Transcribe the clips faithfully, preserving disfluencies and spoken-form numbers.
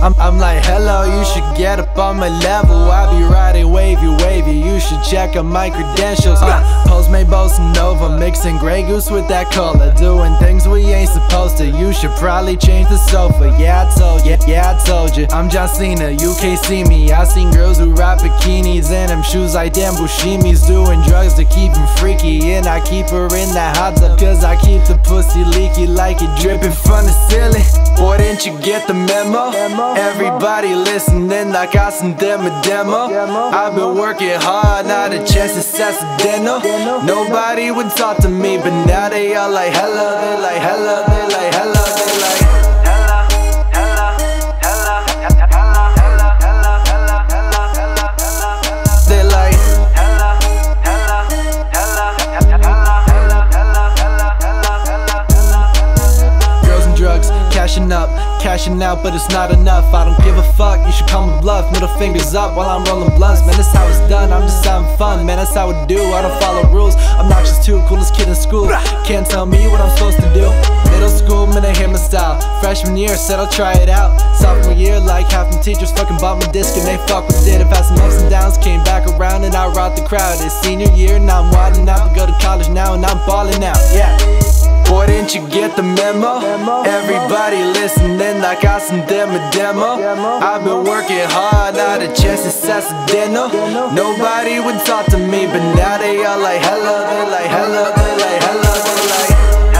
I'm, I'm like, hello, you should get up on my level. I be riding wavy, wavy, you should check out my credentials. uh, Postmate Bossa Nova, mixing Grey Goose with that cola, doing things we ain't supposed to. You should probably change the sofa. Yeah, I told you, yeah, I told you. I'm John Cena, you can't see me. I seen girls who rock bikinis and them shoes like damn Bushimis, doing drugs to keep them freaky, and I keep her in that hot tub, cause I keep the pussy leaky like it dripping from the ceiling. Boy, didn't you get the memo? Everybody listening like I sent them a demo. I've been working hard, not a chance it's accidental. Nobody would talk to me, but now they all like hello, they like hello, they like hello, they like cashing up, cashing out, but it's not enough. I don't give a fuck, you should call me bluff. Middle fingers up while I'm rolling blunts. Man, that's how it's done, I'm just having fun. Man, that's how I do, I don't follow rules. Obnoxious too, coolest kid in school. Can't tell me what I'm supposed to do. Middle school, man, I hear my style. Freshman year, said I'll try it out. Sophomore year, like half my teachers fucking bought my disc and they fuck with it. I've had some ups and downs, came back around and I rocked the crowd. It's senior year, now I'm wildin' out to go to college now and I'm ballin' out, yeah. Boy, didn't you get the memo? Everybody listening like I sent them a demo. I've been working hard, not a chance it's accidental. Nobody would talk to me, but now they all like hello, they like hello, they like hello, they like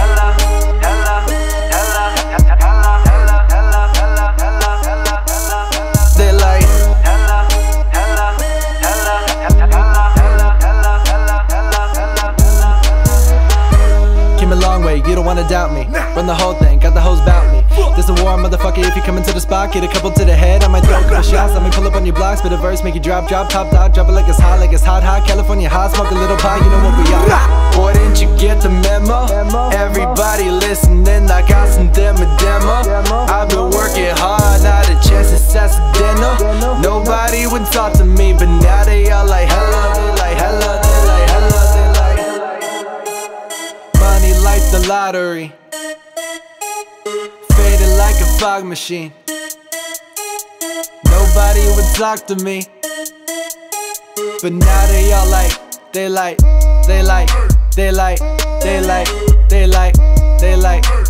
they like came a long way, you don't wanna doubt me. Run the whole thing, got the hose bout me. This a war, motherfucker, if you come into the spot, get a couple to the head, I might throw a couple shots. Let me pull up on your block, spit a verse, make you drop, drop, top, dog. Drop it like it's hot, like it's hot, hot. California hot, smoke a little pot, you know what we are. Boy, didn't you get the memo? Everybody listening like I sent them a demo. I've been working hard, not a chance it's accidental. Nobody would talk to me, but now they all like hello, they like hello, they like hello, they like money like the lottery, faded like a fog machine. Nobody would talk to me, but now they all like, they like, they like, they like, they like, they like, they like